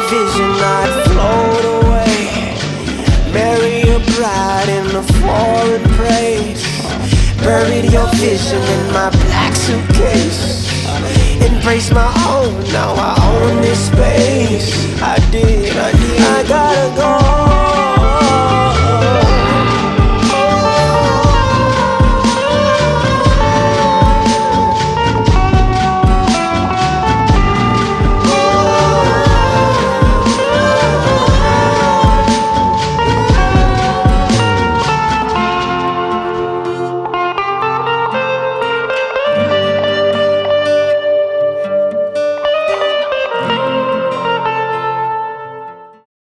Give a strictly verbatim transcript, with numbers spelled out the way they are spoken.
vision, I'd float away, marry a bride in a foreign place, buried your vision in my black suitcase, embrace my own, now I own this space.